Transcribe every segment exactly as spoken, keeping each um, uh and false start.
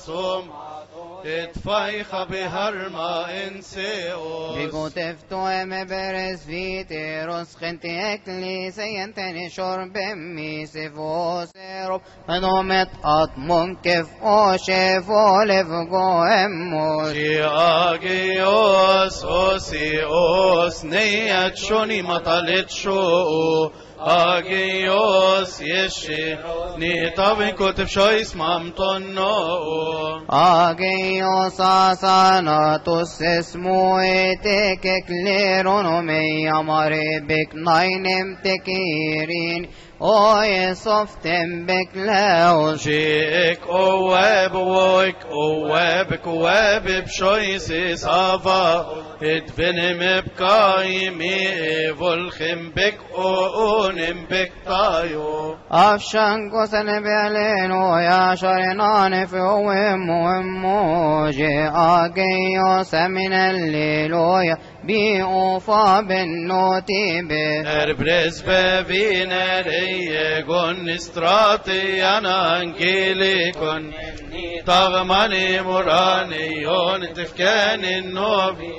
som اتفايخ بهرما انسيوس بيقوتفتو ام برس فيتي رسخنتي اكليسي انتني شرب ميسيفو سيروب انومت اطمون كيف او شيفو لفقو اموش جي اجيوس اوسيوس نيت شوني مطلت شو اجيوس يشي نيطابن كتب شويس مامتونو اجيوس اساناتوس اسمو ايتك كليرونومي اماري بك ناينم تكيرين اوي صفتم بك لاوس جيك اواب وويك اوابك اواب بشويس صافا ادفنم بكايمي فولخم بك اونم بك تايو افشانكو سنبيالينو يا شرنان في ومو وموجي اجيوس من الليلويا بي اوفا بالنوتي بي اربرز بفينري كون استراتي انا انجيلي كون طغماني مرانيون تفكان النوبي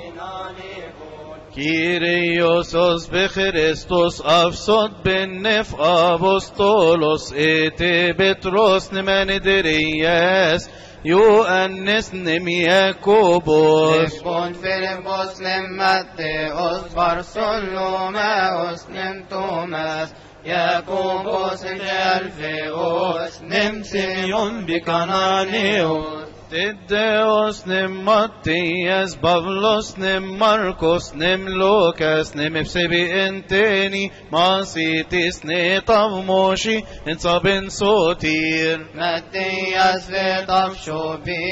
كيريوسوس بخريستوس افسد بالنف ابوستولوس ايتي بتروس نمان درياس يوانس نمياكوبوس كون فيلبوس نمتيوس بارسلوماوس نمتوماس ياكوبوس الفيوس نمسيون بكنانيوس تديوس نم ماتياس بابلوس نم ماركوس نم لوكاس نم بسبي انتيني ماسيتيس نطب موشي انصابن صوتير ماتياس في طفشو بي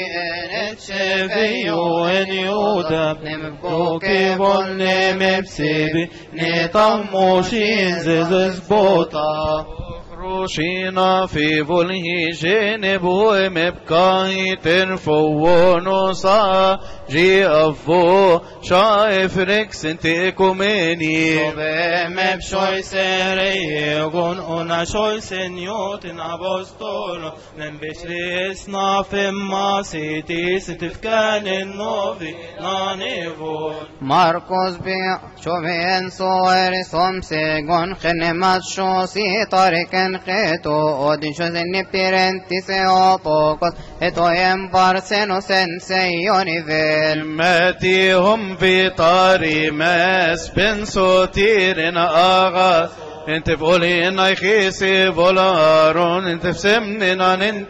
انتشفيو ان يودا نم بكوكي بول نم بسبي نطب موشي انزيز بوطا روشينا في فوله جنبو مبكاي تنفو صا جي افو شايف ريكس انت اكوميني وبهم بشوي سيريغون انا شوي سنيوت نابوستولو من بشريس نافم ما سيتيس تفكان النوفي نانيفون ماركوس بي شو بين صور سوم سيغون خنمات شو سي طاركن خيتو اودين شو زن بيرنتي سيوبوكوس اتو يمبارسنو سنسيوني فيل ماتيهم في طاري ماس بن صوتير اغا انت بقولي ان يخيسي بولارون انت بسمننا انت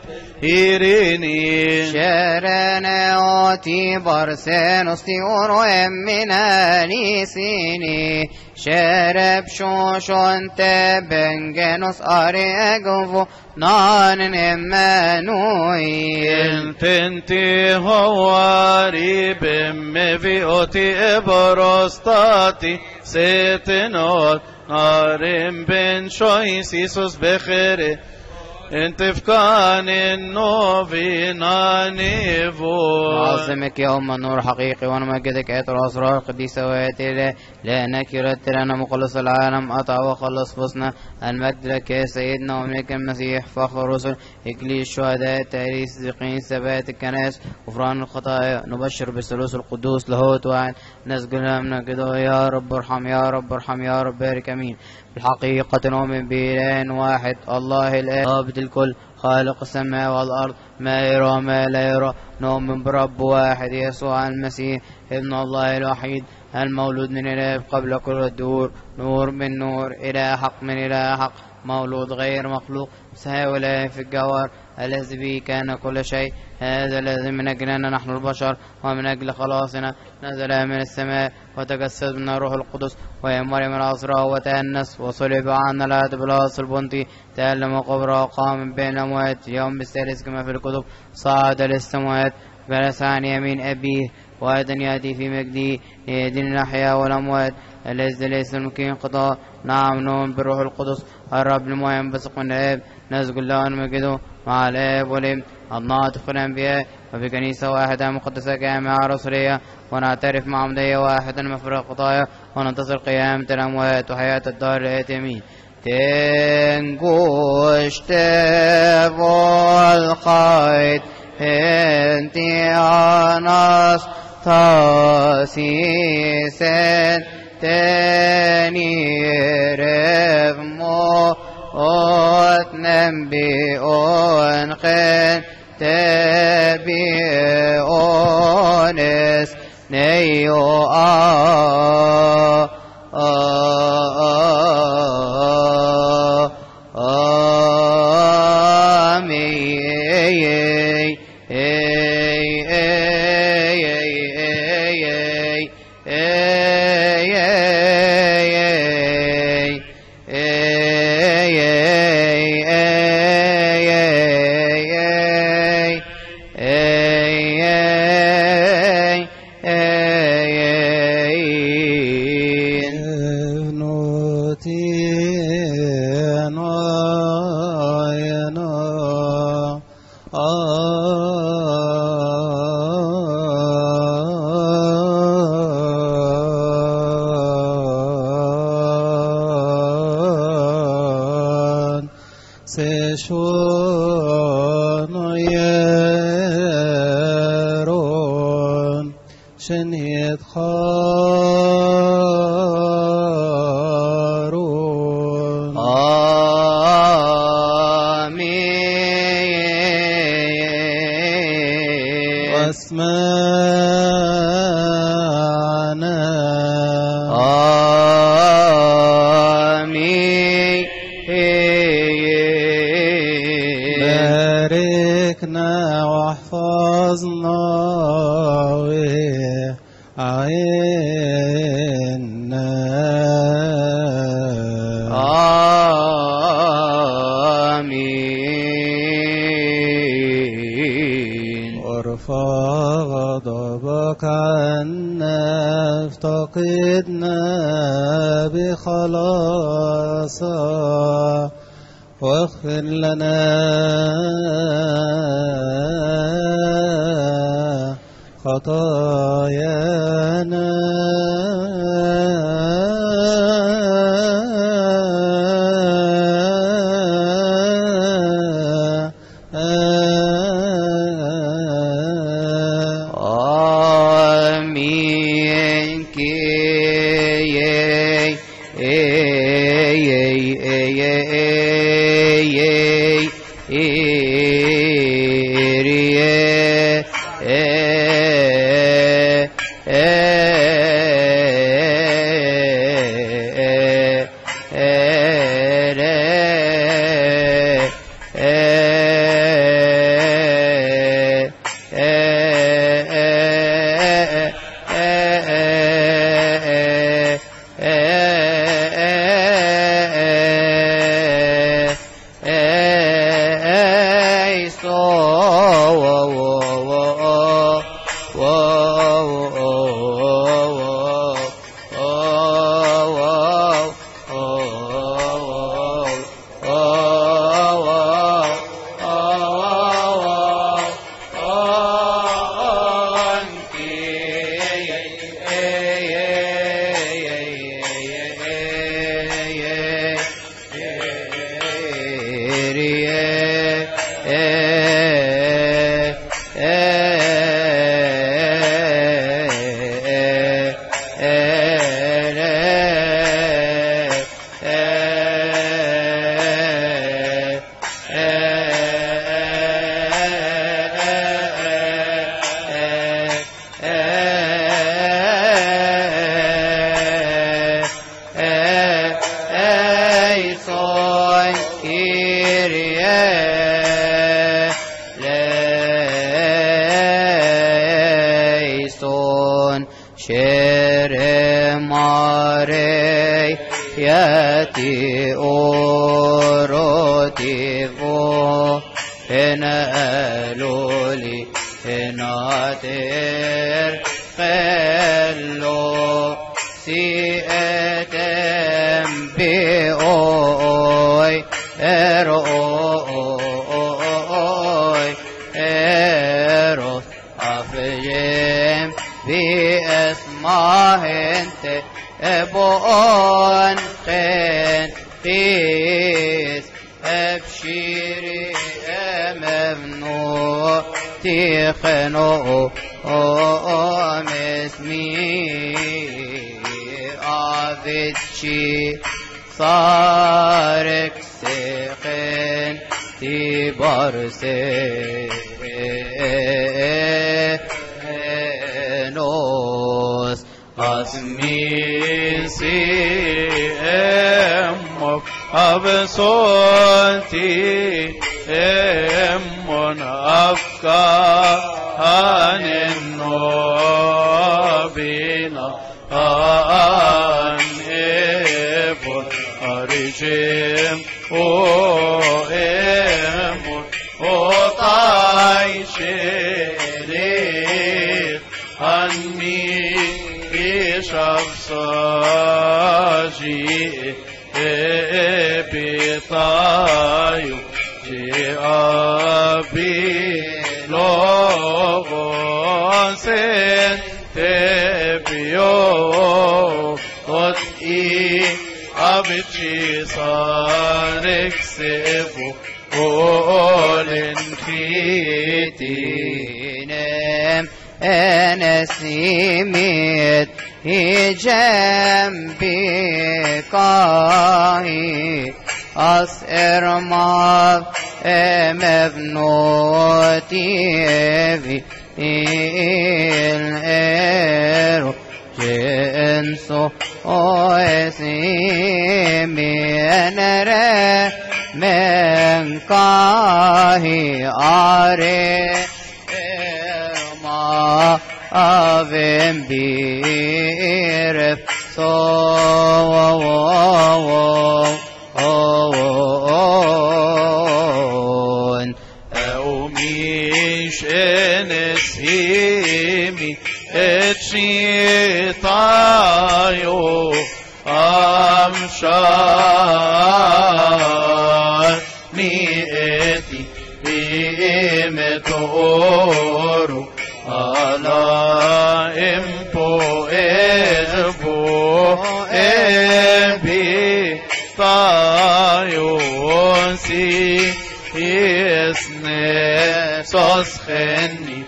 هيريني شرنا اوتي بارسنوس تيورو امنا نيسيني شرب شوشون تبنجنوس اري اغفو نان امانوي انت انتي هواري بمفي اوتي ابروستاتي سيتنوت نارم بن شويس يسوس بخير انت فكان النوفي نانيفو عظمك يا أم النور حقيقي ونمجدك آيات الأسرار القديسة وآياتي لأنك ردت لنا مخلص العالم أطع وخلص فصنا المجد لك يا سيدنا وملك المسيح فخر الرسل إكليل الشهداء التاريخ الصديقين ثبات الكنائس غفران الخطايا نبشر بالثالوث القدوس لاهوت واحد نسجد من كده يا رب ارحم يا رب ارحم يا رب بارك امين. بالحقيقة نؤمن بإله واحد الله الآب ضابط الكل خالق السماء والأرض ما يرى وما لا يرى. نؤمن برب واحد يسوع المسيح ابن الله الوحيد المولود من الآب قبل كل الدهور نور من نور إله حق من إله حق مولود غير مخلوق مساوي في الجوهر الذي به كان كل شيء. هذا الذي من أجلنا نحن البشر ومن أجل خلاصنا نزل من السماء وتجسد من الروح القدس وهي مريم العذراء وتأنس وصلب عنا العهد بالعاص البنطي تألم وقبره وقام بين الأموات يوم بالثالث كما في الكتب صعد للسماوات جلس عن يمين أبيه وأيضا يأتي في مجده ليدين الأحياء والأموات الذي ليس يمكن انقضاء. نعم نؤمن بالروح القدس الرب المهم بثق من الآب نسجد له ونمجده مع الآب والابن الناطق في الأنبياء وفي كنيسة واحدة مقدسة جامعة رسولية ونعترف مع عمدية واحدة مغفرة الخطايا وننتظر قيامة الأموات وحياة الدار الآتية. آمين. Ten guste volchait انتي اناستاسيسن تنيرف موت نبيون خن تبيونس نيو آه واغفر لنا خطايانا آمين كي ياتي أوروتي فو هنا ألولي هنا تير قلو سيئتم بأوي أروي أروس أفجم بأسماه انت أبون قن قيس أبشيري ممنوع تخنو مسمي أفتشي صارك سخن تبرسنوس أسمي سيئمك أبصوتي إمن أفكار عن النوبينا عن إبن أرجم وإمن وطاي شريف عني شخصاجي بطايو جي لوغوسن تبيو قطئي أبتشي صارك سيفو قولن خيتينم أنا سيميت جنبي قاهي أسئر ما مبنوتي في الإيرو جنسو وسيمي أنرى من قاهي أري إرما أبن بيرف صوون أو ميش نسيمي اتشيطايو أمشار نيتي بمتورو على إمبو إبو إبي طايوسي يسني سوسخني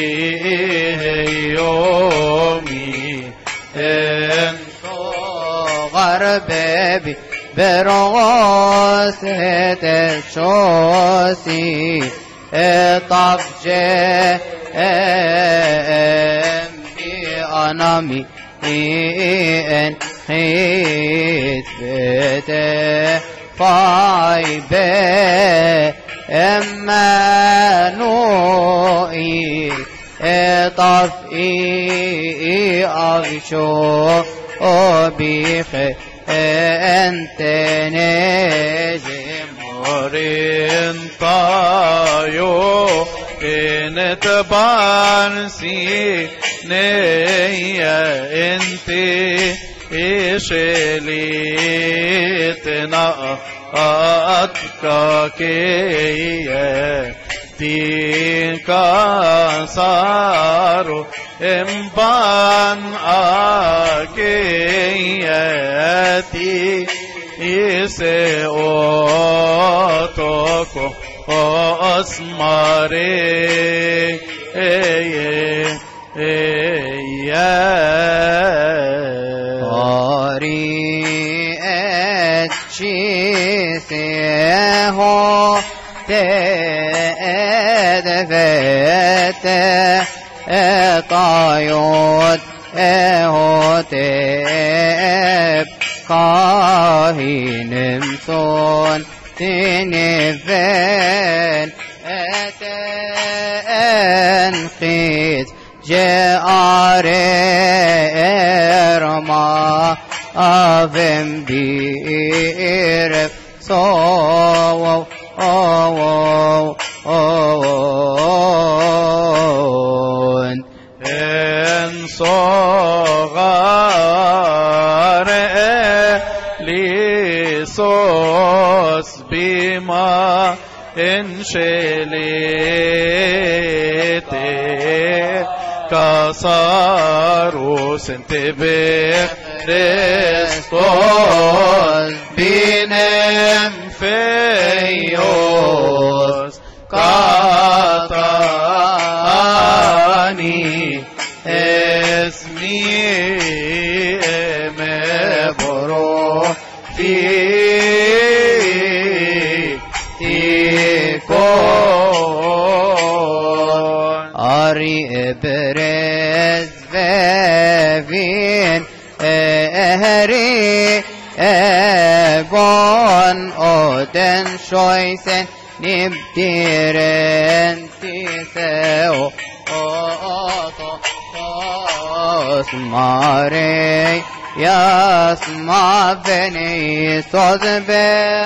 يومي انتو غربي برغوسة الشوسي طبجة أمي أنامي إن خيت بيته فايبه أما نوئي طفئي أغشو بيخ أنت نجم ورين طايو إن تبانسي نيا انتي إشليتنا أتكاكية تيكا صارو إمبان آكيتي إيسي أوتوكو أسماري إيه إيه طاري أتشيسيه تأدفت طايوت أهوتب قاهنمسون تنفن أتنقيت جار إرما أفم بيرف صو أو أون إن صغار ليسوس بما إن شليته كساروس انتبه رستوس بينم فيوس كاتا Eri Egon Oden Shoisen Nibdiren Tiseo Osmare Yasma Veni Sozbe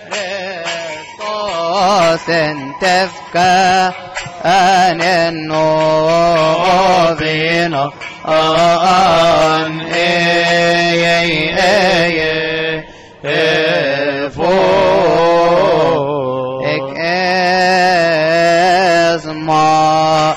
Restosen Tefka Anen Novina An Ey Ey Efo Ek Esma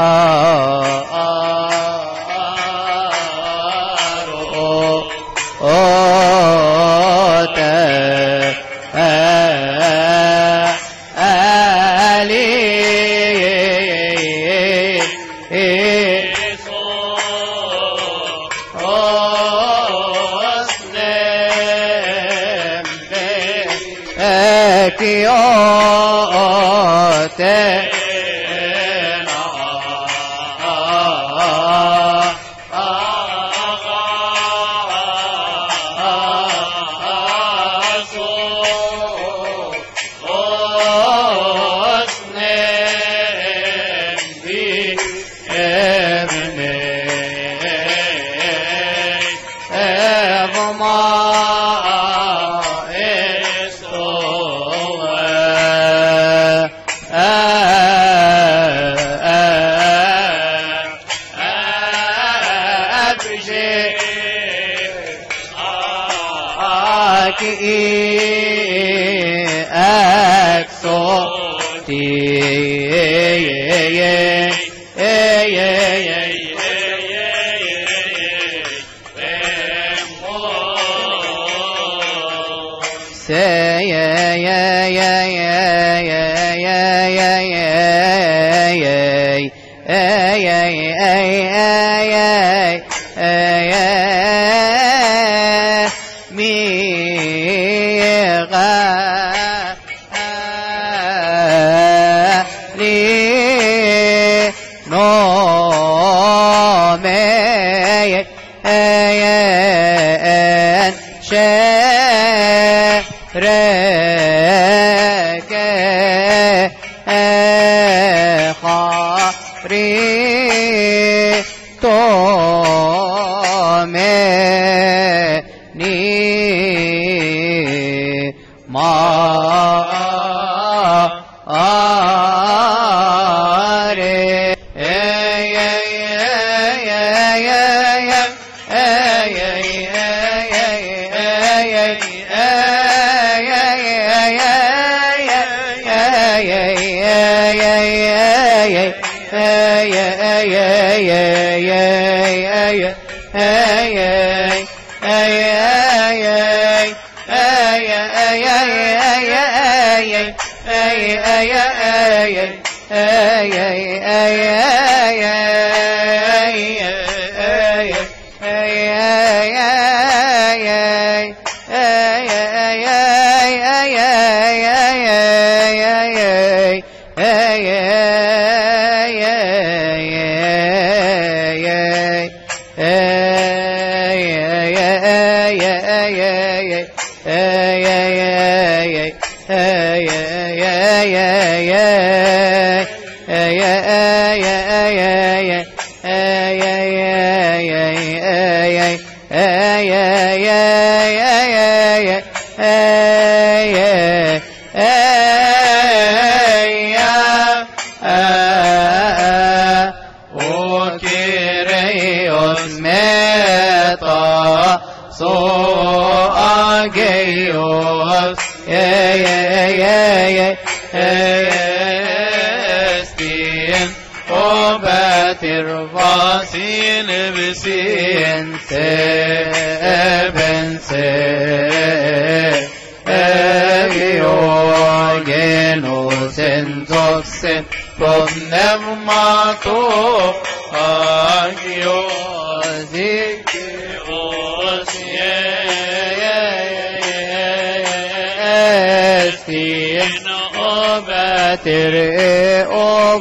Tere o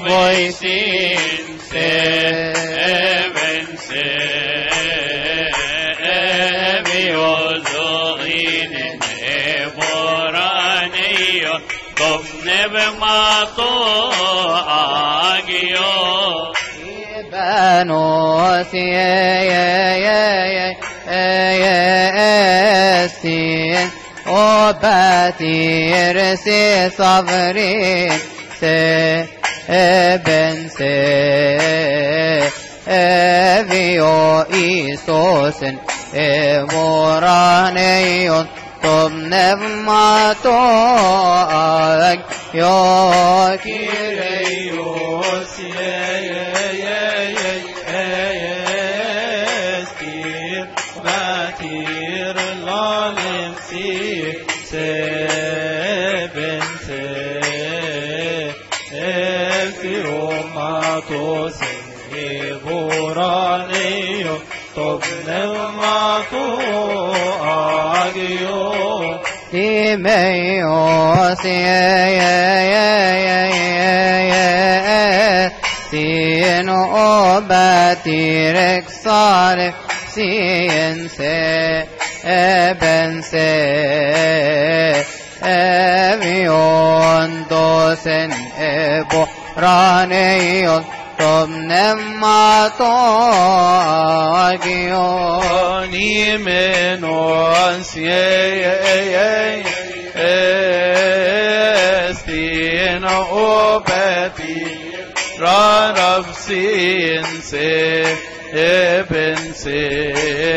voisin seven se بمطو أجيو بانوس يستين وباتير سي صبرين سي ابن سي ابيو ايسوس امورانيون طبنف ماتوك يو كيريوس يستير باتير لالمسي سبن سفيرو ماتو سيبورانيو طبنف ماتو أجيو تيميوس سين أوباتيرك صالح سين سي ابن سي ابيون دوسن ابو رانيون طبنم ماتوغيو ني منوس استين أوبتي رانف سين سي ابن سي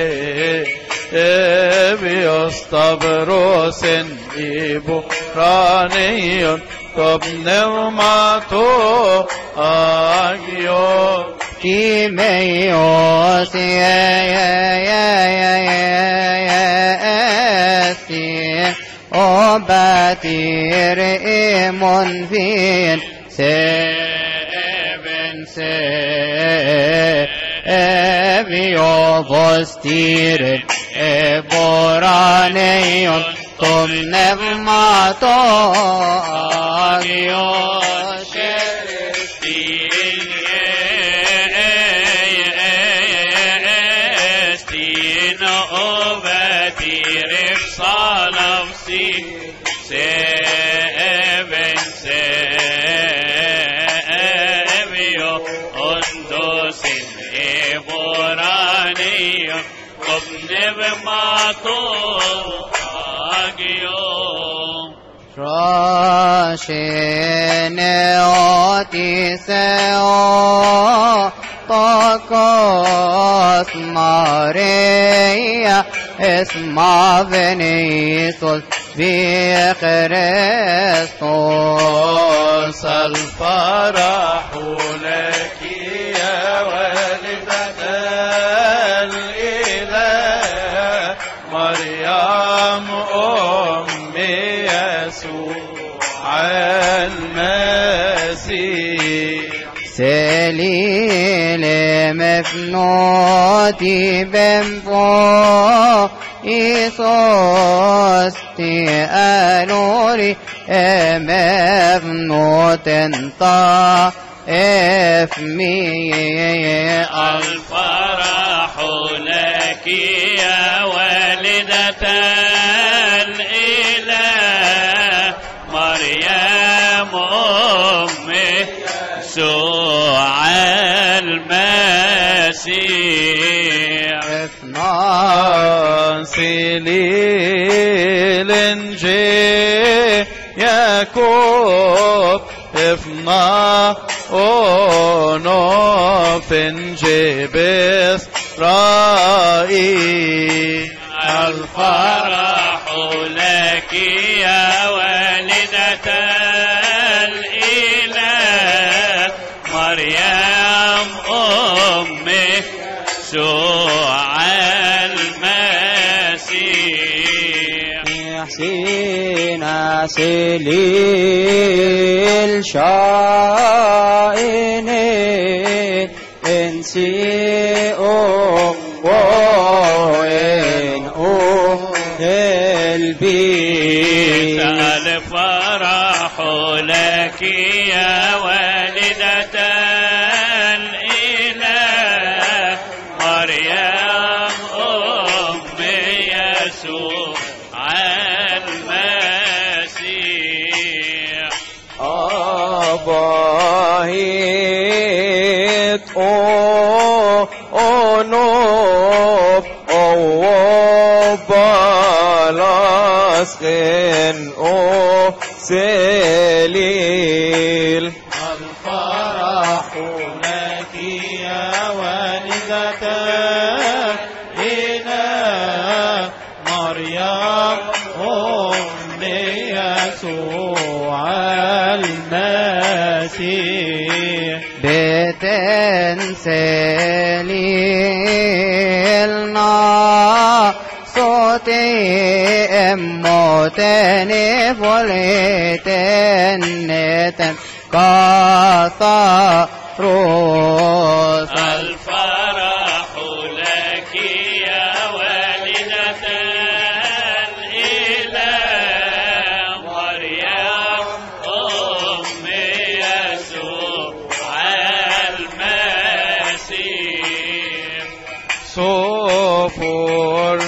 ابيوس طبروسن إبو رانيون طبنم ماتو أجيو تيميوس يستين وباتير إيمون فين سيبن سيبيو بوستير إبورانيون طمنف ماتو أجيو Seven, sevio, ondosin, evoranio, obneve mato, agio. Rashine otiseo, tokos Maria, esma venisos, بخريستوس الفرح لك يا والدة الإله مريم أم يسوع المسيح سليل مفنوتي بنفو إيسوس تأنوري مفنوت انطا افمي الفرح لك يا والدة الإله مريم أم يسوع المسيح سليل جي ياكوب افنا اونو فنجي بس رائي الفرح لك يا والدة الإله مريم أم يسوع سينا سليل شائنين انسي او وين او البيت الفرح لك يا والدة الإله مريم أم يسوع المسيح bahit o onop o balasken o selil. الفرح لك يا والدة إله مريم أم يسوع المسيح. بتنسليلنا صوتي اموتني فلتنتن كثروس. الفرح لك يا والدة الإله مريم أم يسوع المسيح. صفور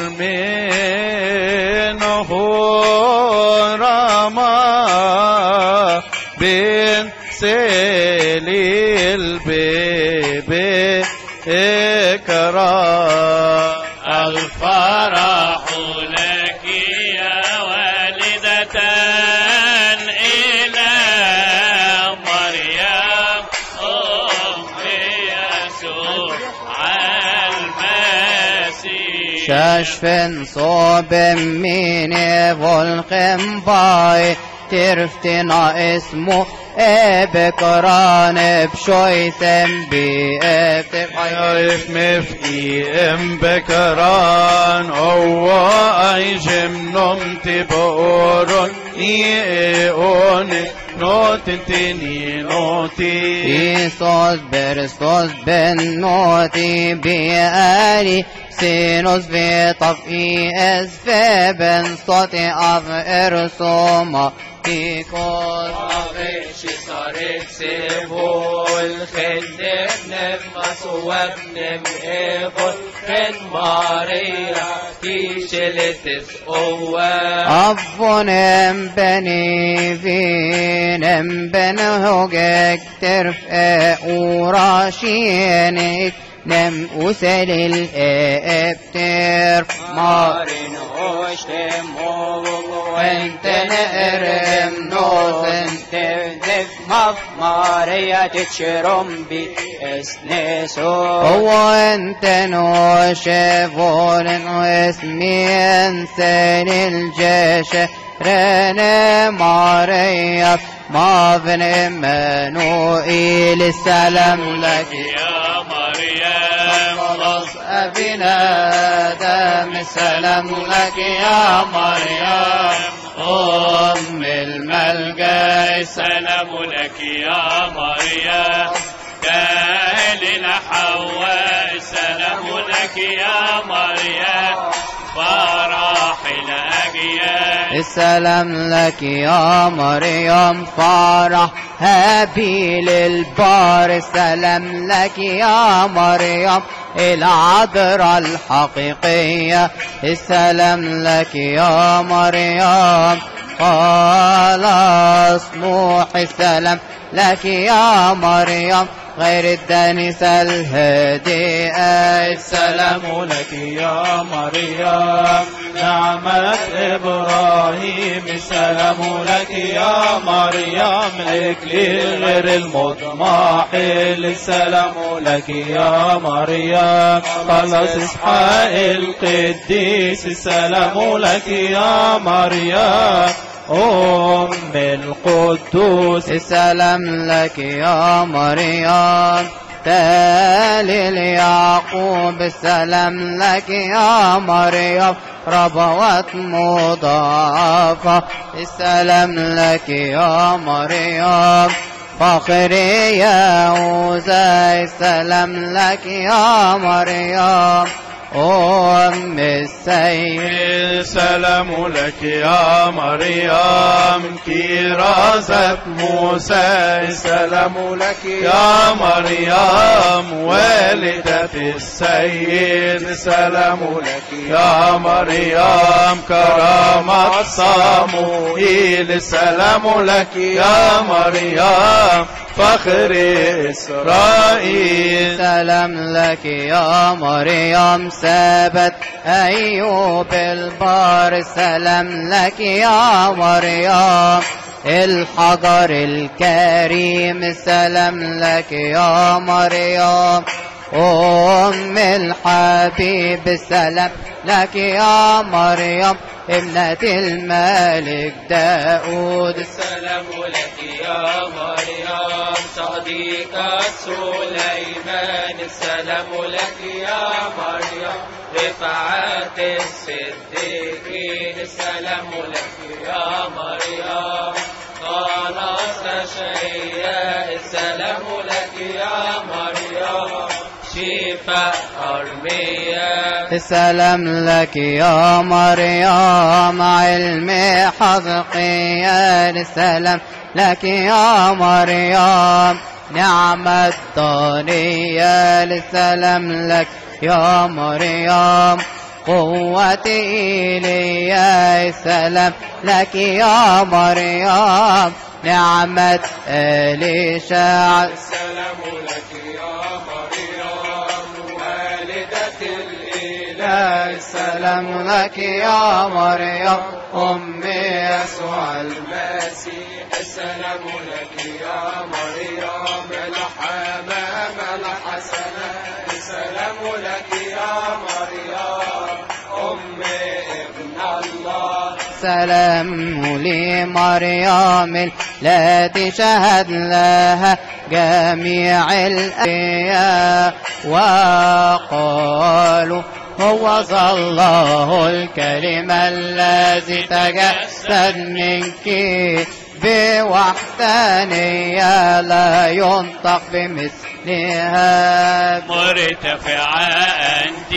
منه رما بن سليل بيبي إكرام. الفرح لك يا والدة الإله مريم أم يسوع المسيح. شاشفن صوب من فولخم باي ترفتنا اسمه ابكران بشويثم بابتقايف مفقي ام بكران هو ايجم نمت بورون ايون نوتنتني نوتي إيسوس برستوس بن نوتي بيالي سينوس في طفئي اس في بن صوتي اف ارسوما تيكوس أغيش صارت سيفول خندم نمس وابنم إيفول خن ماريا تيشلتس أوام. أفنم بني فينم بن هوجك ترفع وراشينك نم أسل الابتر مارن هوشتم وانت نقرم نوزن تفدف مف ماريا تتشرم بي اسنسو. هو انت نوشفون واسمي انسان الجيش رنا ماريا ما بن امانوئيل. السلام لك يا مريم خلاص أبينا آدم. السلام لك يا مريم أم الملجأ. سلام لك يا مريم كاهلنا حواء. سلام لك يا مريم فرح الأجيال. السلام لك يا مريم فرح هابيل البار. السلام لك يا مريم العذراء الحقيقية. السلام لك يا مريم خلاص نوح. السلام لك يا مريم غير الدانسة الهادئة. السلام لك يا مريم نعمة إبراهيم. السلام لك يا مريم الإكليل غير المضمحل. السلام لك يا مريم خلاص إسحاق القديس. السلام لك يا مريم أم القدوس. السلام لك يا مريم تالي اليعقوب. السلام لك يا مريم ربوات مضاعفة. السلام لك يا مريم فخري يا يهوذا. السلام لك يا مريم أم السيد. سلام لك يا مريم كرازة موسى، سلام لك يا مريم والدة السيد، سلام لك يا مريم كرامة صموئيل، سلام لك يا مريم فخر إسرائيل. سلام لك يا مريم ثبت أيوب البار، سلام لك يا مريم الحجر الكريم، سلام لك يا مريم أم الحبيب، سلام لك يا مريم ابنة الملك داود. سلام لك يا مريم صديقة سليمان، سلام لك يا مريم رفعت الصديقين، سلام لك يا مريم خلاص شيئا، سلام لك يا مريم شفاء أرميا. سلام لك يا مريم علم حزقيال، سلام لك يا مريم نعمة دانيال، سلام لك يا مريم قوة إيليا، سلام لك يا مريم نعمة إليشع. سلام لك يا مريم والدة الإله، سلام لك يا مريم أم يسوع المسيح، سلام لك يا مريم الحمام الحسنة، سلام لك يا مريم أم ابن الله. سلام لمريم التي شهد لها جميع الأنبياء وقالوا هو الله الكلمة الذي تجسد منك بوحدانية لا ينطق بمثلها. مرتفعة أنت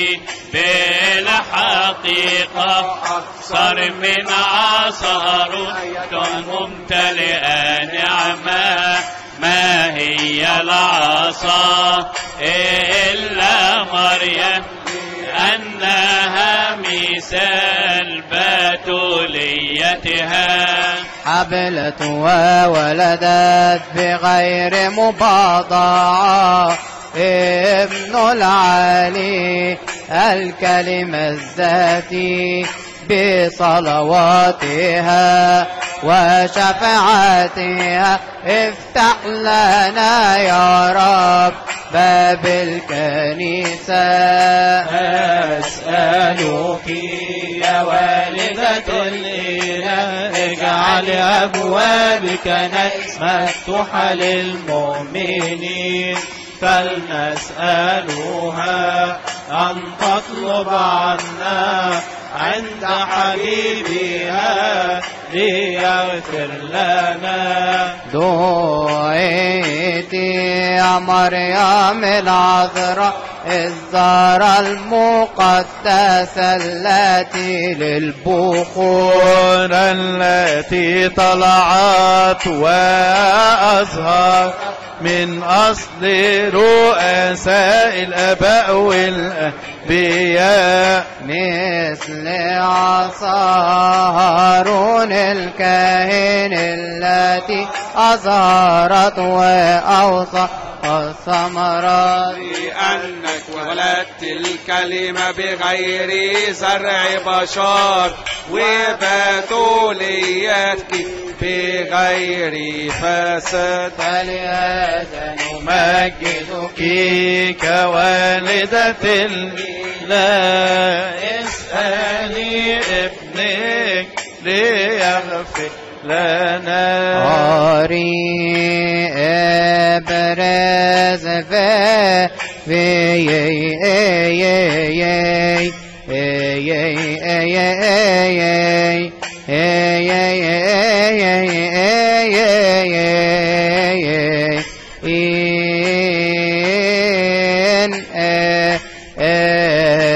بالحقيقة أكثر من عصارة ممتلئة نعمة، ما هي العصا إلا مريم أنها مثال بتوليتها، حبلت وولدت بغير مباضعة ابن العالي الكلمة الذاتي بصلواتها وشفاعتها. افتح لنا يا رب باب الكنيسة. أسألك يا والدة الإله اجعل أبوابك مفتوحة للمؤمنين، فلنسألها أن تطلب عنا عند حبيبها ليغفر لنا. دعيتي يا مريم العذراء الزهرة المقدسة التي للبخور التي طلعت وأزهر من أصل رؤساء الآباء والأنبياء، مثل عصا هارون الكاهن التي أظهرت وأوصى الثمرات. لأنك ولدت الكلمة بغير زرع بشر وبتوليتك بغير فساد، فلهذا نمجدك كوالدة الإله. اسألي ابنك ليغفر لنا. أري إبرز في في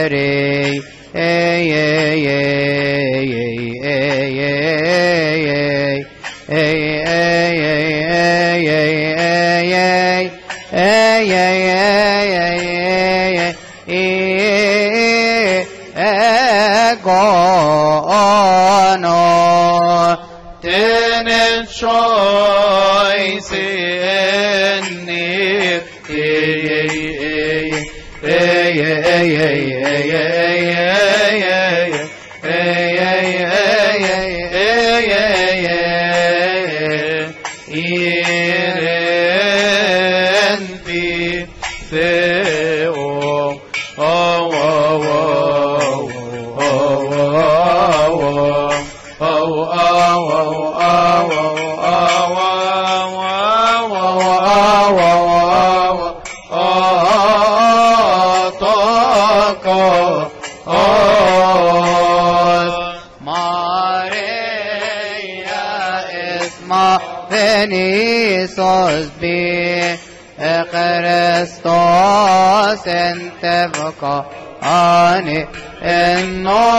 Christos entevka ani enno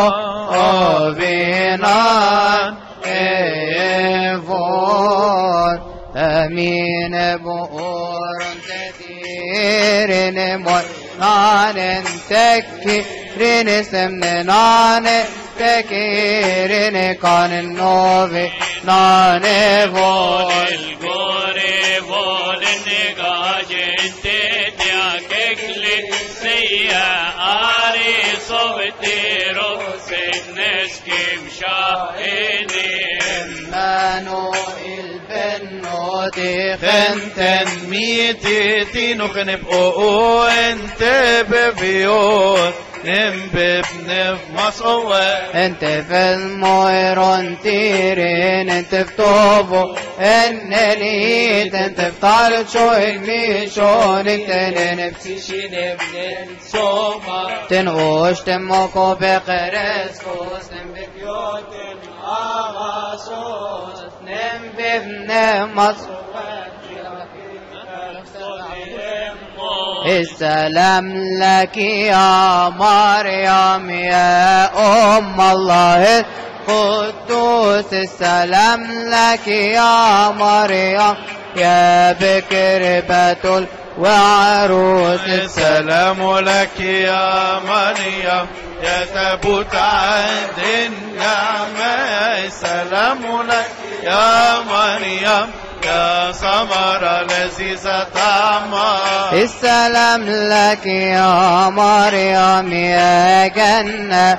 ovinan evon amin buurun tetirin moy nanen tekkirin semne nane tekirin kanin novi nane vol خنتن ميتي تينو خنبقو انت ببيوت نمبب نف مصوة انت في المويرون تيرين انت في طوبو النليت انت في طالب شو الميشون انت نفسي شنبن سوما تنغوش تموكو بقرسكوس نمببيوت آغاسوس نمبب مصوة السلام لك يا مريم يا أم الله القدوس السلام لك يا مريم يا بكر بتول وعروس السلام لك يا مريم يا تابوت عهد النعمة السلام لك يا مريم يا ثمرة لذيذة طعمها السلام لك يا مريم يا جنة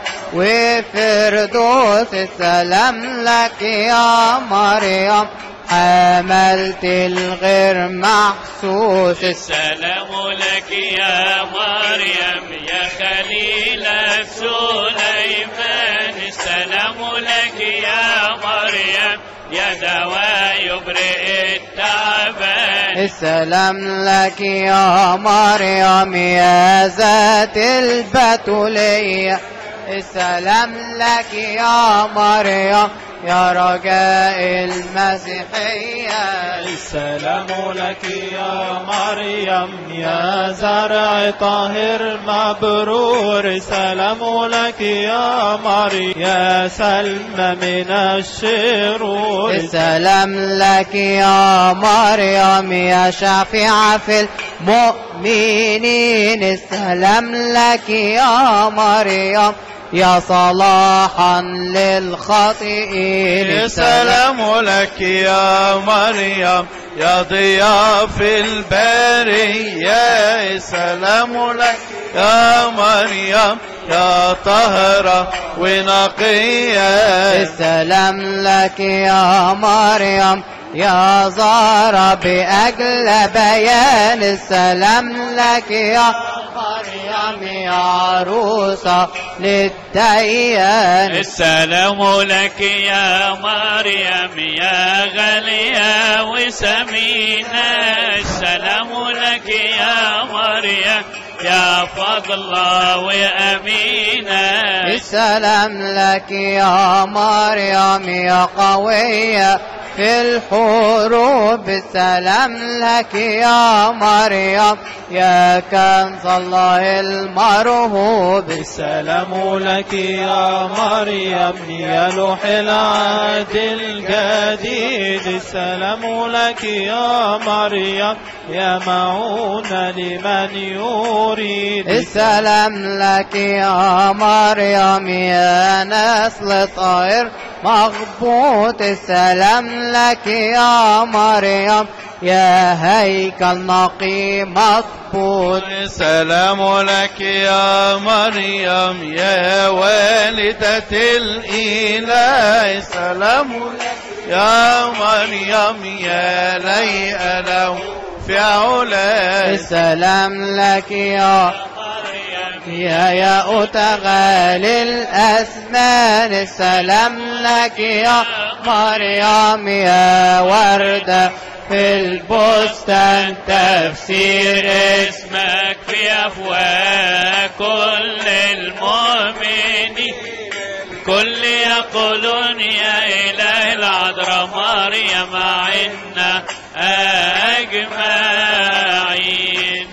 وفردوس السلام لك يا مريم حملت الغير محسوس السلام لك يا مريم يا خليلة سليمان السلام لك يا مريم يا دواء يبرئ التعبان السلام لك يا مريم يا ذات البتولية السلام لك يا مريم يا رجاء المسيحية السلام لك يا مريم يا زرع طاهر مبرور السلام لك يا مريم يا سلم من الشرور السلام لك يا مريم يا شفيعة في المؤمنين السلام لك يا مريم يا صلاحا للخاطئين السلام لك يا مريم يا ضياء في البرية السلام لك يا مريم يا طهرة ونقية السلام لك يا مريم يا زارة بأجل بيان السلام لك يا مريم يا عروسة للديان السلام لك يا مريم يا غالية وسمينة السلام لك يا مريم يا فضلة وأمينة السلام لك يا مريم يا قوية في الحروب السلام لك يا مريم يا كنز الله المرهوب السلام لك يا مريم يا لوح العهد الجديد السلام لك يا مريم يا معونة لمن يريد السلام لك يا مريم يا نسل طاهر مغبوط السلام لك يا مريم يا هيكل نقي مضبوط السلام لك يا مريم يا والدة الإله السلام لك يا مريم يا ليئة له في علا السلام لك يا يا يا أتغالي الأسمان السلام لك يا مريم يا وردة في البستان تفسير اسمك في أفواه كل المؤمنين كل يقولون يا إله العذراء مريم عنا أجمعين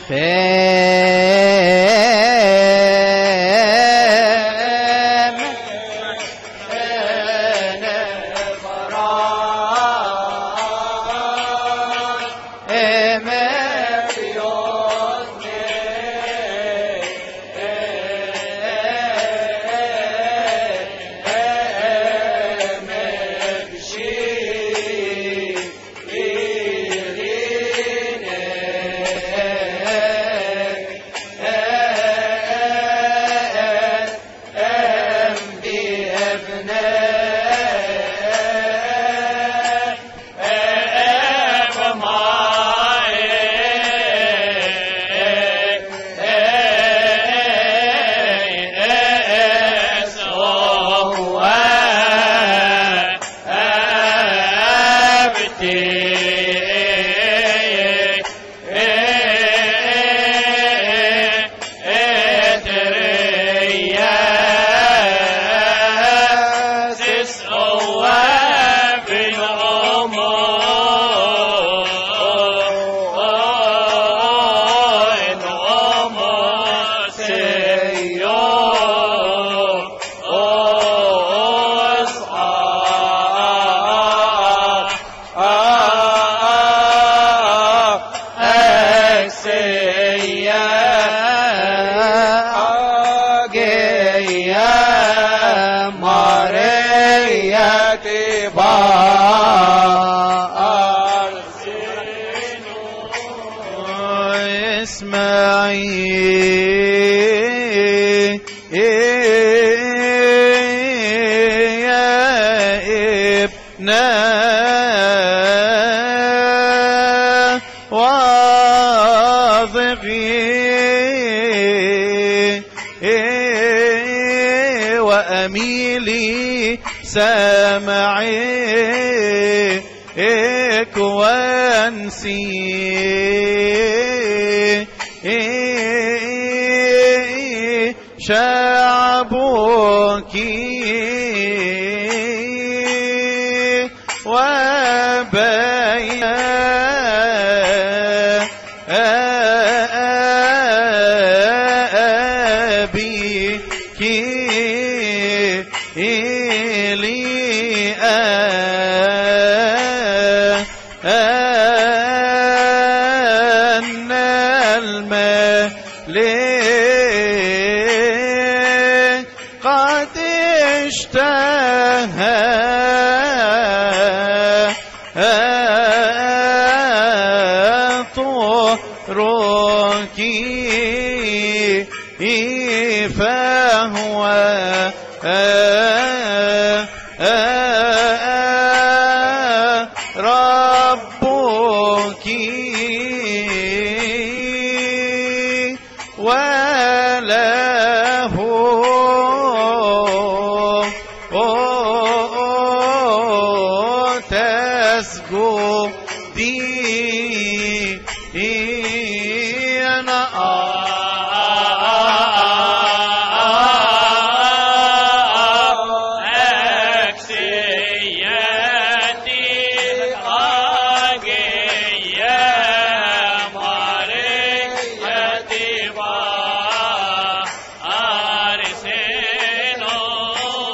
وأميلي سامعيك وانسي شعبك وبين أبيك لي أن الملك قد اشتهى طهرك فهو ربك وله تسجدي أنا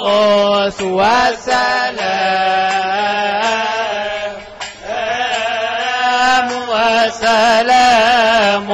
قدس وسلام وسلام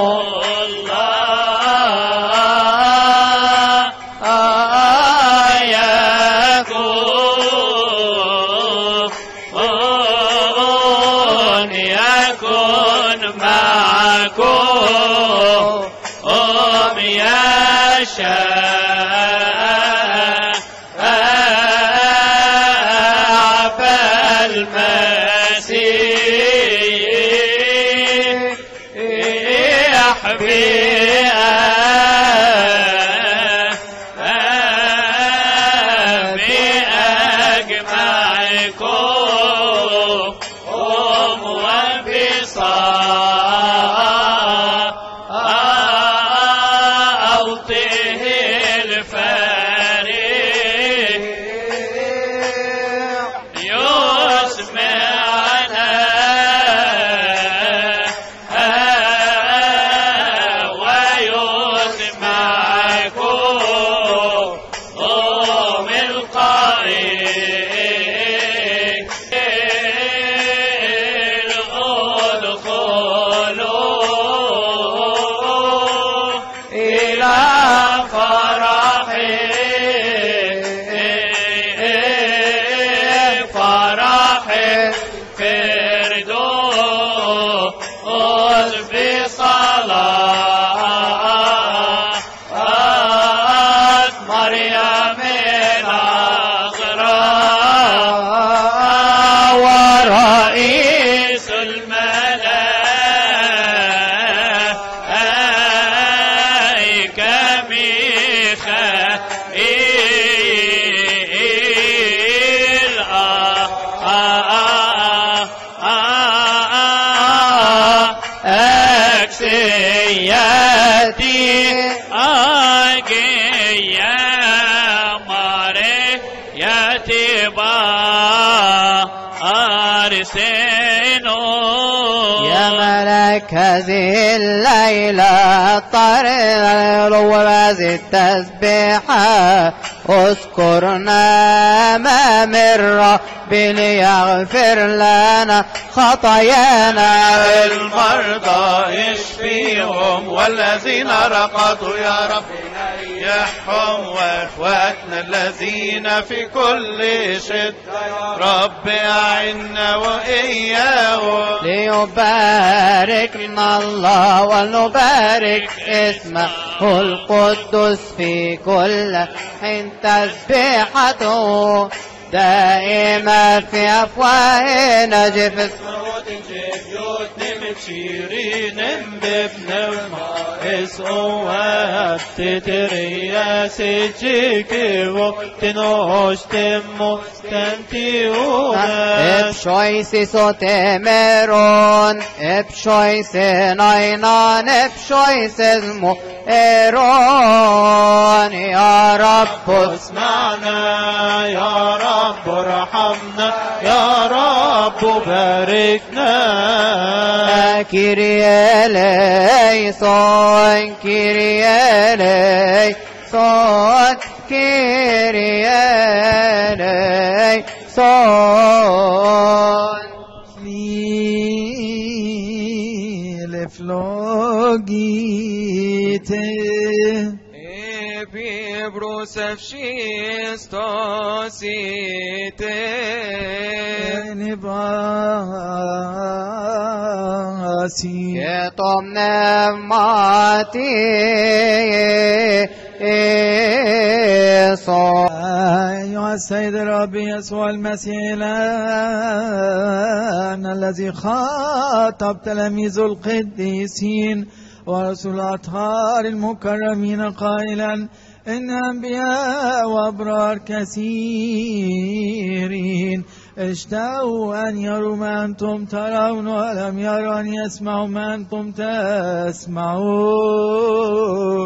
هذه الليلة طريق وهذه التسبيحة اذكرنا أمام الرب ليغفر لنا خطايانا. المرضى اشفيهم والذين رقدوا يا رب ريحهم، واخواتنا الذين في كل شدة رب أعنا وإياهم. ليباركنا الله ونبارك اسمه القدس في كل حين تسبيحته دائما في أفواهنا جفس شيرين بابن اسقوها تتريا سجيكي وقتنوش تمو تنتيونا ابشويسي سوتمرون ابشويسي ناينان ابشويسي اسمو ايرون. يا رب اسمعنا يا رب ارحمنا يا رب باركنا. كيريا ليسون كيريا ليسون كيريا ليسون. لفلوجيته بروسف شيستوسيته نباسي يطم نماتي أيها السيد الرب يسوع المسيح الآن الذي خاطب تلاميذ القديسين ورسول الأطهار المكرمين قائلا إن أنبياء وأبرار كثيرين اشتهوا أن يروا ما أنتم ترون ولم يروا أن يسمعوا ما أنتم تسمعون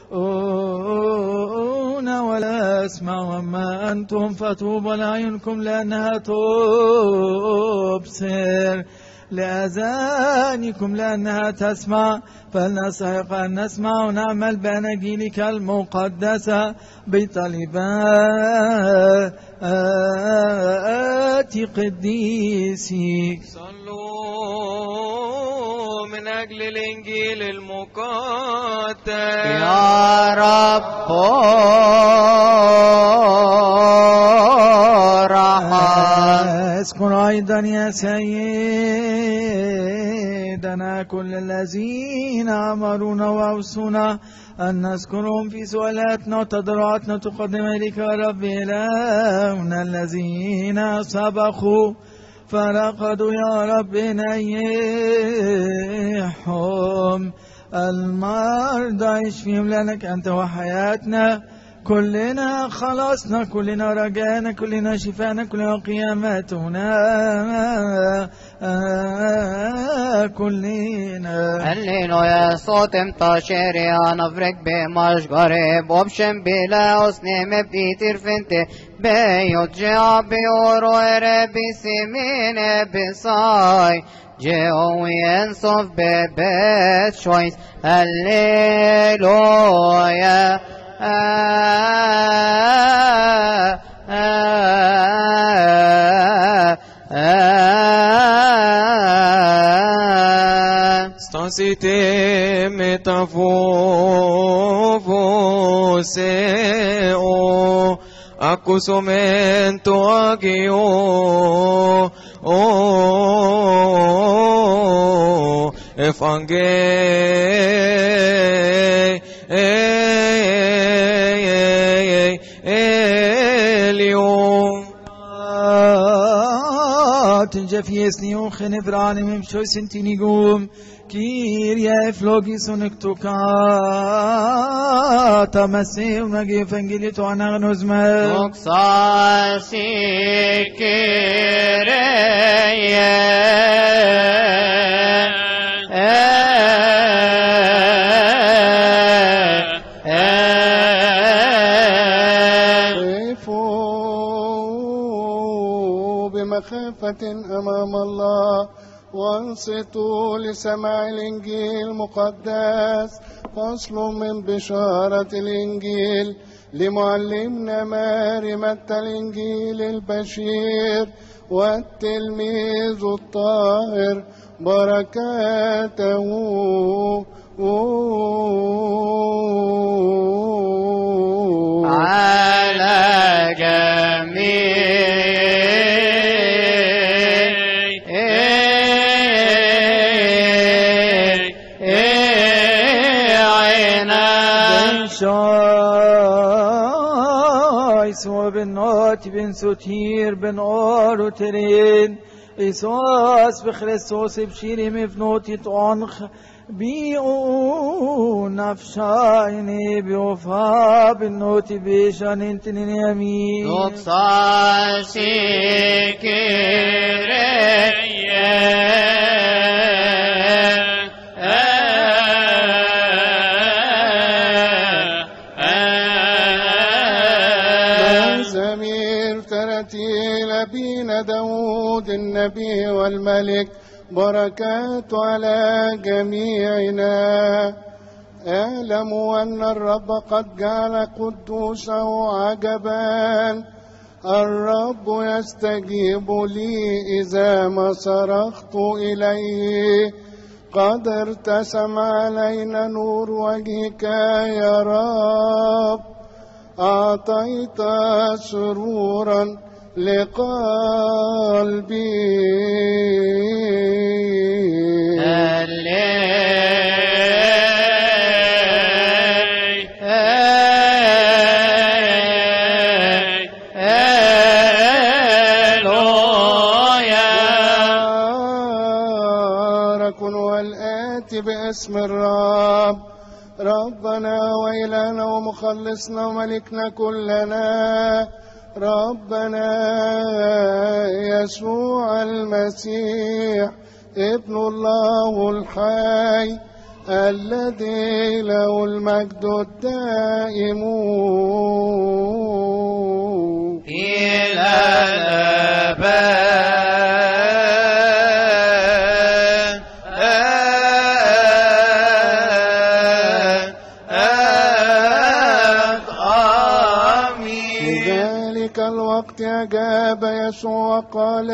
ولا اسمعوا ما أنتم فطوبى لأعينكم لأنها تبصر. لآذانكم لأنها تسمع، فلنستحق أن نسمع ونعمل بأناجيلك المقدسة بطلبات قديسك. صلوا من أجل الإنجيل المقدس. يا رب رحم. اسكن أيضا يا سيدنا كل الذين أمرونا وأوصونا أن نذكرهم في سؤالاتنا وتضرعاتنا تقدم إليك يا رب إلهنا، الذين سبقوا فرقدوا يا رب نيحهم، المرضى اشفيهم لأنك أنت وحياتنا، كلنا خلاصنا، كلنا رجانا، كلنا شفانا، كلنا قيامتنا، كلنا. هللويا صوتم تاشريا نفرق بمشغري بوبشن بلا أسنم بيتر فنتي بيوت جاب بيورو ربي سمين بصاي جيوين صف ببيت شويس. هللويا آه آه آه ستاسيتي متافوفوسيو accusumento agio o evangelio تنجفيسني وخنفراني ممشوي سنتيني قوم كيريا افلوغيس ونكتوكا تمسي ونجي فانجيلي توانا نزمه نقصا وقفوا بمخافة أمام الله وانصتوا لسماع الإنجيل المقدس. فصل من بشارة الإنجيل لمعلمنا ماري متى الإنجيل البشير والتلميذ الطاهر بركاته على جميع وبالنوت بن ستير بن أورو ترين إيسوس بخريستوس بشيري مفنوتي طعنخ بيئو نفشايني بيوفا بالنوتي بيشان انتنين يمين نقصا سكرية داود النبي والملك بركات على جميعنا. اعلموا أن الرب قد جعل قدوسه عجبا، الرب يستجيب لي إذا ما صرخت إليه. قد ارتسم علينا نور وجهك يا رب، أعطيت سرورا لقلبي. ركن والآتي باسم الرب ربنا وإلهنا ومخلصنا وملكنا كلنا، ربنا يسوع المسيح ابن الله الحي الذي له المجد الدائم إلى الأبد. في ذلك الوقت أجاب يسوع وقال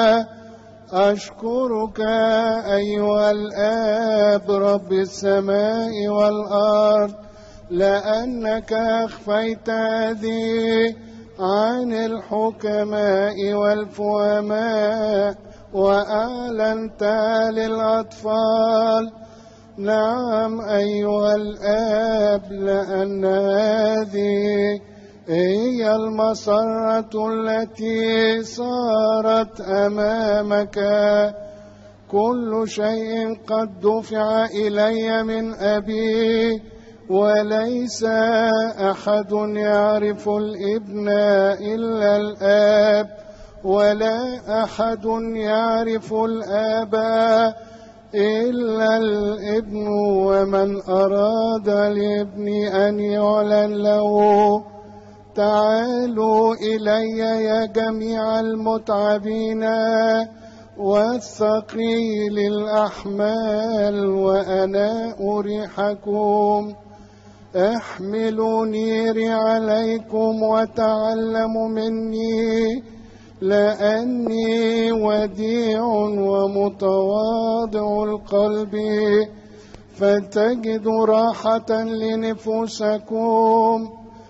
أشكرك أيها الآب رب السماء والأرض لأنك أخفيت هذه عن الحكماء والفهماء وأعلنت للأطفال. نعم أيها الآب لأن هذه هي المسرة التي صارت أمامك. كل شيء قد دفع إلي من أبي وليس أحد يعرف الابن إلا الآب ولا أحد يعرف الآب إلا الابن ومن أراد الابن أن يعلن له. تعالوا إلي يا جميع المتعبين والثقيل الأحمال وأنا أريحكم. احملوا نيري عليكم وتعلموا مني لأني وديع ومتواضع القلب فتجدوا راحة لنفوسكم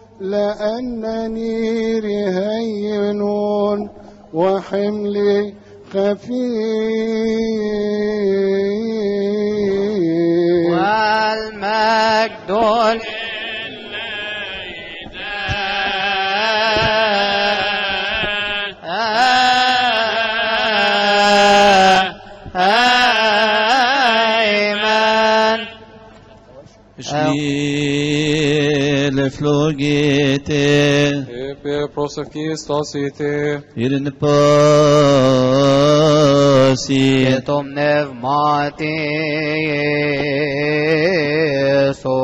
لأنني هين وحملي خفيف. والمجد Shnile flogete Epe prosefkistosite Irin pasi Etom nevmatiso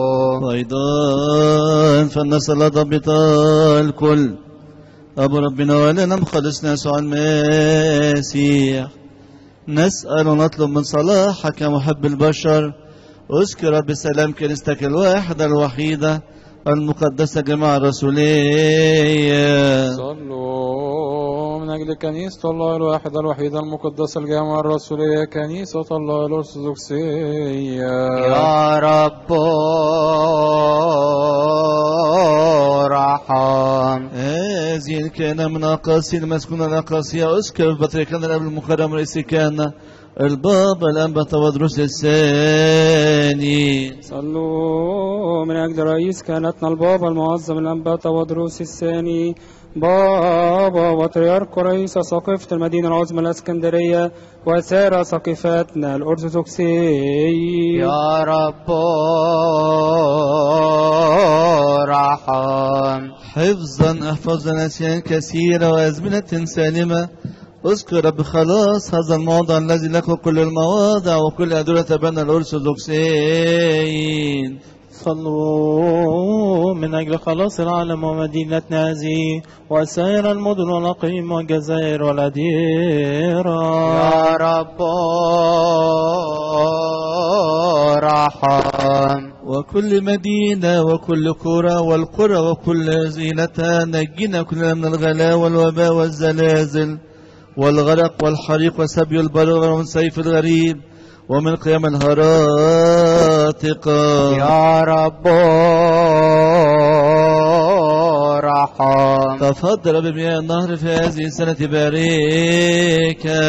أيضا فلنصل ضبط الكل أبو ربنا ولنا مخلصنا يسوع المسيح نسأل ونطلب من صلاحك يا محب البشر اذكر بسلام كنيستك الواحدة الوحيدة المقدسة جماعة الرسولية. صلوا من أجل كنيسة الله الواحدة الوحيدة المقدسة الجامعة الرسولية كنيسة الله الأرثوذكسية. يا رب ارحم. هذه الكهنة من أقاصي المسكونة الأقاصية اذكر بطريقنا الأب المكرم رئيس الكهنة البابا الأنبا تودروس الثاني. صلوا من أجل رئيس كهنتنا البابا المعظم الأنبا تودروس الثاني بابا وطريارك رئيس سقيفة المدينة العظمى الإسكندرية وسائر سقيفتنا الأرثوذكسية. يا رب ارحم. حفظا احفظنا نسيان كثيرة وأزمنة سالمة اذكر رب خلاص هذا الموضع الذي له كل المواضع وكل أدولة بنا الأرثوذكسيين. صلوا من أجل خلاص العالم ومدينتنا هذه وسائر المدن والأقاليم والجزائر والأديرة. يا رب ارحم. وكل مدينة وكل قرى والقرى وكل زينتها نجينا كلنا من الغلاء والوباء والزلازل والغرق والحريق وسبي البلغ ومن سيف الغريب ومن قيام الهراتقة. يا رب ارحم. تفضل بمياه النهر في هذه السنة باريكا.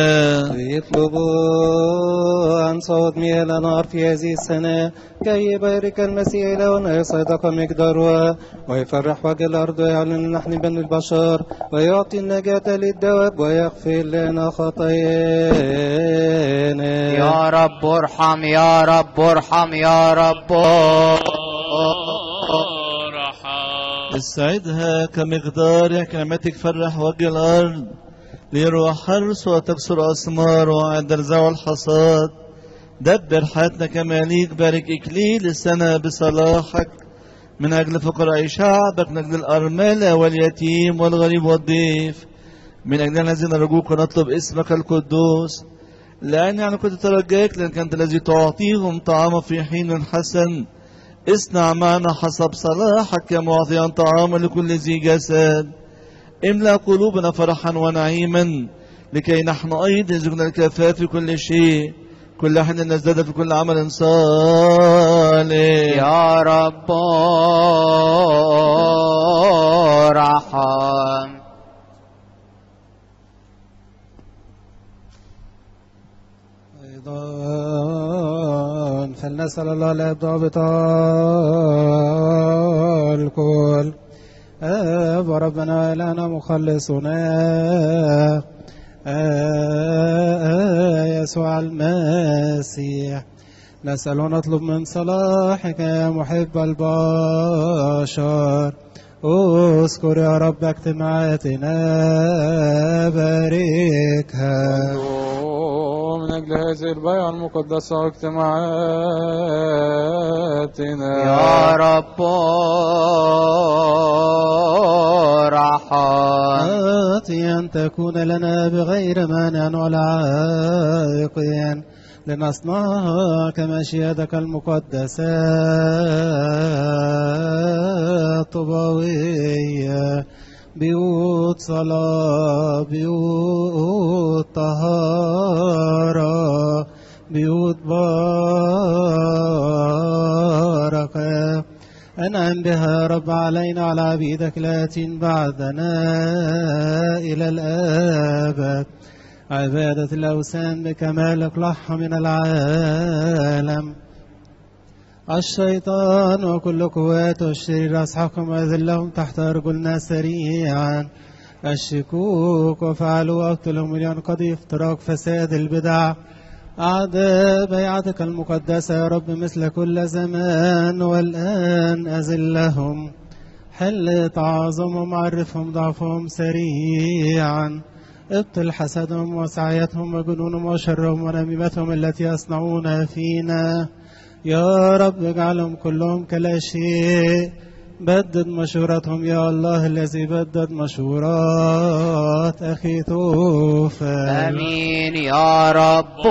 يطلبوا عن صوت مياه الأنهار في هذه السنة كي يبارك المسيح لنا يصدق مقدارها ويفرح وجه الأرض ويعلن نحن بني البشر ويعطي النجاة للدواب ويغفر لنا خطايانا. يا رب ارحم يا رب ارحم يا رب ارحم. استعدها كمقدار كلمتك فرح وجه الأرض ليروى حرس وتكسر أثمار وعند الزرع والحصاد. دبر حياتنا كما ليك بارك إكليل السنة بصلاحك من أجل فقراء شعبك من أجل الأرملة واليتيم والغريب والضيف من أجل الذين رجوك ونطلب اسمك القدوس لأن يعني كنت ترجاك لأنك أنت الذي تعطيهم طعاما في حين حسن. اصنع معنا حسب صلاحك يا معطيا طعاما لكل ذي جسد املأ قلوبنا فرحا ونعيما لكي نحن أيضا يرزقنا الكفاف في كل شيء كل حين نزداد في كل عمل صالح. يا رب ارحم. أيضا فلنسأل الله الأبدع الكل آب ربنا لنا مخلصنا يسوع المسيح، نسأل ونطلب من صلاحك يا محب البشر. اذكر يا رب اجتماعاتنا باركها من أجل هذه البيعة المقدسة واجتماعاتنا يا رب ارحم. أن تكون لنا بغير مانع ولا عائق لنصنعها كمشيئتك المقدسة الطبوية، بيوت صلاة، بيوت طهارة، بيوت بركة. أنعم بها رب علينا على عبيدك الآتين بعدنا إلى الآبد. عبادة الأوثان بكمالك لح من العالم. الشيطان وكل قواته الشرير أسحقهم وأذلهم تحت أرجلنا سريعا. الشكوك وفعلوا وأقتلهم لينقضي افتراق فساد البدع. أعداء بيعتك المقدسة يا رب مثل كل زمان، والآن أذلهم. حل تعظمهم، عرفهم ضعفهم سريعا. ابطل حسدهم وسعيتهم وجنونهم وشرهم ونميمتهم التي يصنعون فينا. يا رب اجعلهم كلهم كلا شيء. بدد مشورتهم يا الله الذي بدد مشورات أخي توفى. آمين يا رب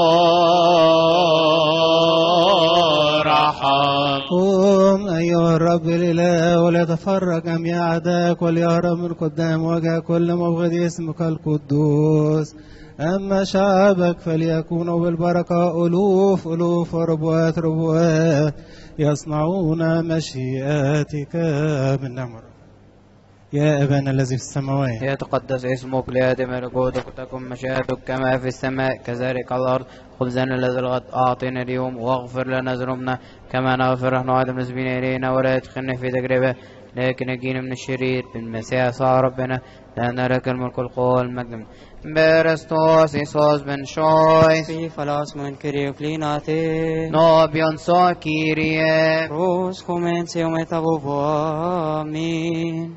ارحم. قم أيها الرب الإله وليتفرج جميع أعداءك وليهرب من قدام وجه كل مبغض اسمك القدوس. أما شعبك فليكونوا بالبركة ألوف ألوف وربوات ربوات يصنعون مشيئتك بالنعمة. يا أبانا الذي في السماوات يتقدس اسمك، ليأتي ملكوتك، وتكن مشيئتك كما في السماء كذلك على الأرض. خبزنا الذي الغد أعطنا اليوم، واغفر لنا ذنوبنا كما نغفر نحن أيضا المذنبين إلينا، ولا تدخلنا في تجربة لكن نجينا من الشرير. بالمسيح يسوع ربنا، لأن لك الملك والقوة والمجد. Berestos Iisus ben shois, Fi falas men Kyrie klinate, nobion so Kyrie, Rus comencium et avovo, amin.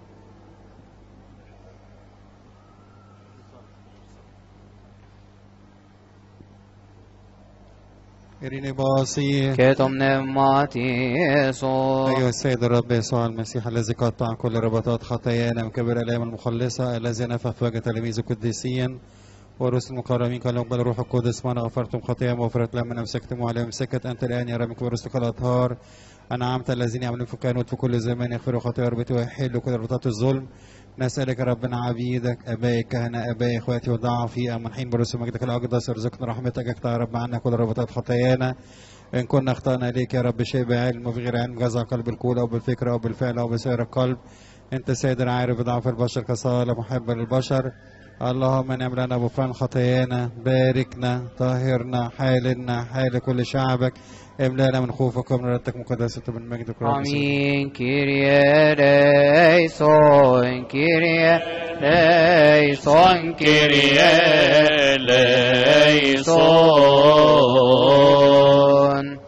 إريني باصي كتم نماتي يسوع. أيها السيد الرب يسوع المسيح الذي قطع كل ربطات خطايانا من كبر الآلام المخلصة، الذي نفخ في وجه تلاميذه القديسين ورسل المكرمين قال لهم بل الروح القدس ما غفرتم خطاياهم وغفرت لهم من أمسكتم وعليهم سكت. أنت الآن يا رب كبر رسلك الأطهار أنعمت الذين يعملون في الكهنوت في كل زمان يغفروا خطايا ربتي ويحلوا كل ربطات الظلم. نسألك ربنا عبيدك أبائي الكهنة أبائي إخواتي وضعفي أمنحين برسل مجدك الأقدس ارزقنا رحمتك اقطع يا رب عنا كل ربطات خطايانا. إن كنا أخطأنا إليك يا رب شيء بعلم وفي غير علم جزع قلب القول أو بالفكر أو بالفعل أو بسير القلب. أنت سيد عارف ضعف البشر كصالح محب للبشر. اللهم نعم لنا غفران خطايانا، باركنا طهرنا حالنا حال كل شعبك، املانا من خوفك ومن رحمتك مقدسة من مجدك. آمين. كيريا ليسون كيريا ليسون كيريا ليسون.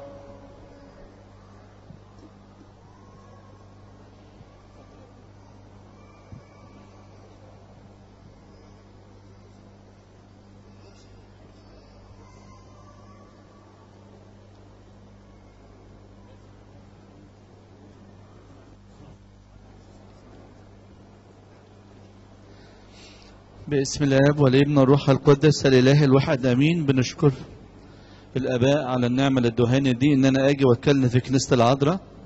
باسم الاب والابن والروح القدس الاله الواحد امين. بنشكر الاباء على النعمه الدهانيه دي ان انا اجي واتكلم في كنيسه العذراء.